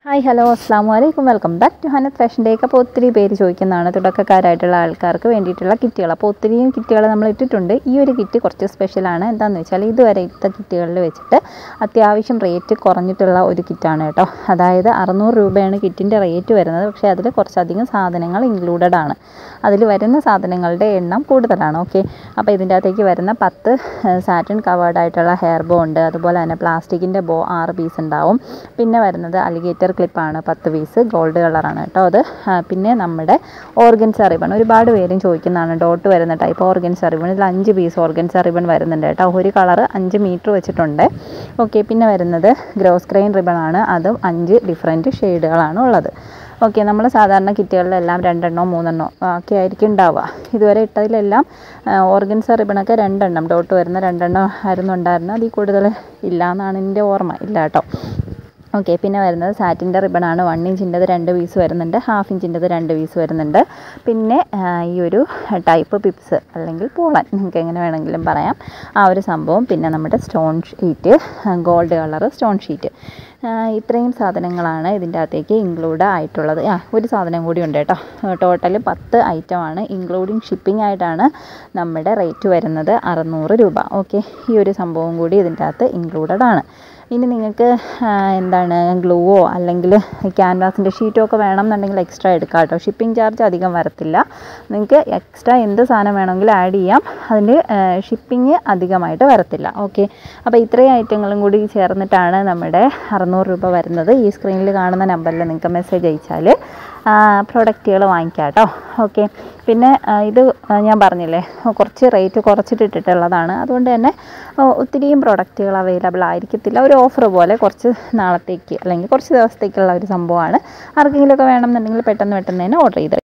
Hi hello അസ്സാം വലൈക്കും welcome back to ഹനത് ഫാഷൻ ഡേക്ക്. അപ്പോൾ ഒത്തിരി പേര് ചോദിക്കുന്നതാണ് തുടക്കക്കാരായിട്ടുള്ള ആൾക്കാർക്ക് വേണ്ടിയിട്ടുള്ള കിറ്റുകൾ. അപ്പോൾ ഒത്തിരിയും കിറ്റുകൾ നമ്മൾ ഇട്ടിട്ടുണ്ട്. ഈ ഒരു കിറ്റ് കുറച്ച് സ്പെഷ്യലാണ്. എന്താണെന്ന് വെച്ചാൽ ഇതുവരെ ഇട്ട കിറ്റുകളിൽ വെച്ചിട്ട് അത്യാവശ്യം റേറ്റ് കുറഞ്ഞിട്ടുള്ള ഒരു കിറ്റാണ് കേട്ടോ. അതായത് 600 രൂപയാണ് കിറ്റിൻ്റെ റേറ്റ് വരുന്നത്. പക്ഷേ അതിൽ കുറച്ചധികം സാധനങ്ങൾ ഇൻക്ലൂഡഡ് ആണ്. അതിൽ വരുന്ന സാധനങ്ങളുടെ എണ്ണം കൂടുതലാണ്. ഓക്കെ, അപ്പോൾ ഇതിൻ്റെ അകത്തേക്ക് വരുന്ന 10 സാറ്റിൻ കവേർഡ് ആയിട്ടുള്ള ഹെയർ ബോ ഉണ്ട്. അതുപോലെ തന്നെ പ്ലാസ്റ്റിക്കിൻ്റെ ബോ 6 പീസ് ഉണ്ടാവും. പിന്നെ വരുന്നത് അലിഗേറ്റർ ക്ലിപ്പാണ് 10 പീസ്, ഗോൾഡ് കളറാണ് കേട്ടോ അത്. പിന്നെ നമ്മുടെ ഓർഗൻസ റിബൺ, ഒരുപാട് പേരും ചോദിക്കുന്നതാണ് ഡോട്ട് വരുന്ന ടൈപ്പ് ഓർഗൻസ റിബൺ. ഇതിൽ 5 പീസ് ഓർഗൻസ റിബൺ വരുന്നുണ്ട് കേട്ടോ. ഒരു കളറ് 5 മീറ്റർ വെച്ചിട്ടുണ്ട്. ഓക്കെ, പിന്നെ വരുന്നത് ഗ്രോസ് ഗ്രെയിൻ റിബൺ ആണ്. അതും 5 ഡിഫറെൻറ്റ് ഷെയ്ഡുകളാണ് ഉള്ളത്. ഓക്കെ, നമ്മൾ സാധാരണ കിറ്റുകളിലെല്ലാം 2 3 ഒക്കെ ആയിരിക്കും ഉണ്ടാവുക. ഇതുവരെ ഇട്ടതിലെല്ലാം ഓർഗൻസ റിബണൊക്കെ 2 ഡോട്ട് വരുന്ന 2 ആയിരുന്നു ഉണ്ടായിരുന്നത്. അതിൽ കൂടുതൽ ഇല്ല എന്നാണ് എൻ്റെ ഓർമ്മ, ഇല്ല കേട്ടോ. ഓക്കെ, പിന്നെ വരുന്നത് സാറ്റിൻ്റെ റിബണാണ്. 1 ഇഞ്ചിൻ്റെത് 2 പീസ് വരുന്നുണ്ട്, 1/2 ഇഞ്ചിൻ്റെത് 2 പീസ് വരുന്നുണ്ട്. പിന്നെ ഈ ഒരു ടൈപ്പ് പിപ്സ് അല്ലെങ്കിൽ പോളൻ, നിങ്ങൾക്ക് എങ്ങനെ വേണമെങ്കിലും പറയാം, ആ ഒരു സംഭവം. പിന്നെ നമ്മുടെ stone sheet, gold colour stone sheet. ഇത്രയും സാധനങ്ങളാണ് ഇതിൻ്റെ അകത്തേക്ക് ഇൻക്ലൂഡ് ആയിട്ടുള്ളത്. ഒരു സാധനം കൂടി ഉണ്ട് കേട്ടോ. ടോട്ടൽ 10 ഐറ്റമാണ്. ഇൻക്ലൂഡിങ് ഷിപ്പിംഗ് ആയിട്ടാണ് നമ്മുടെ റേറ്റ് വരുന്നത് 600 രൂപ. ഓക്കെ, ഈ ഒരു സംഭവം കൂടി ഇതിൻ്റെ അകത്ത് ഇൻക്ലൂഡഡ് ആണ്. ഇനി നിങ്ങൾക്ക് എന്താണ് ഗ്ലൂവോ അല്ലെങ്കിൽ ക്യാൻവാസിൻ്റെ ഷീറ്റോ ഒക്കെ വേണമെന്നുണ്ടെങ്കിൽ എക്സ്ട്രാ എടുക്കാം കേട്ടോ. ഷിപ്പിംഗ് ചാർജ് അധികം വരത്തില്ല. നിങ്ങൾക്ക് എക്സ്ട്രാ എന്ത് സാധനം വേണമെങ്കിലും ആഡ് ചെയ്യാം. അതിൻ്റെ ഷിപ്പിംഗ് അധികമായിട്ട് വരത്തില്ല. ഓക്കെ, അപ്പോൾ ഇത്രയും ഐറ്റങ്ങളും കൂടി ചേർന്നിട്ടാണ് നമ്മുടെ 600 രൂപ വരുന്നത്. ഈ സ്ക്രീനിൽ കാണുന്ന നമ്പറിൽ നിങ്ങൾക്ക് മെസ്സേജ് അയച്ചാൽ പ്രൊഡക്റ്റുകൾ വാങ്ങിക്കാം കേട്ടോ. ഓക്കെ, പിന്നെ ഇത് ഞാൻ പറഞ്ഞില്ലേ കുറച്ച് റേറ്റ് കുറച്ചിട്ടിട്ടുള്ളതാണ്. അതുകൊണ്ട് തന്നെ ഒത്തിരിയും പ്രൊഡക്റ്റുകൾ അവൈലബിൾ ആയിരിക്കത്തില്ല. ഒരു ഓഫർ പോലെ കുറച്ച് നാളത്തേക്ക് അല്ലെങ്കിൽ കുറച്ച് ദിവസത്തേക്കുള്ള ഒരു സംഭവമാണ്. ആർക്കെങ്കിലുമൊക്കെ വേണമെന്നുണ്ടെങ്കിൽ പെട്ടെന്ന് തന്നെ ഓർഡർ ചെയ്ത്